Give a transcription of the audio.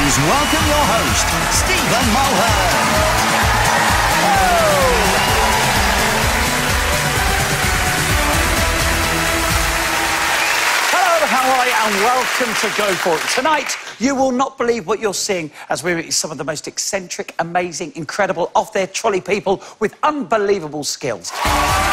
Please welcome your host, Stephen Mulhern. How are you? And welcome to Go For It. Tonight, you will not believe what you're seeing as we meet some of the most eccentric, amazing, incredible, off-their trolley people with unbelievable skills.